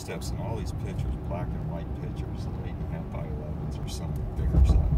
steps, and all these pictures, black and white pictures of 8.5 by 11s or some bigger size.